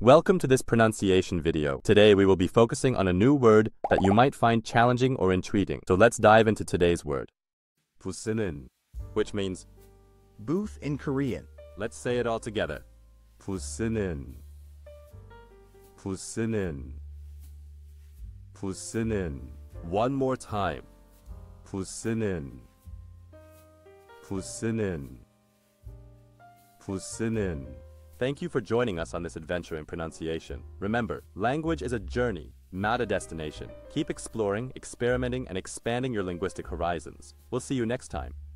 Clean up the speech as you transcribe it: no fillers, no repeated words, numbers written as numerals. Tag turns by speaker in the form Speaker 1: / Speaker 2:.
Speaker 1: Welcome to this pronunciation video. Today we will be focusing on a new word that you might find challenging or intriguing. So let's dive into today's word. buseuneun, which means
Speaker 2: booth in Korean.
Speaker 1: let's say it all together. buseuneun. buseuneun. buseuneun. One more time. buseuneun. buseuneun. buseuneun. Thank you for joining us on this adventure in pronunciation. Remember, language is a journey, not a destination. Keep exploring, experimenting, and expanding your linguistic horizons. We'll see you next time.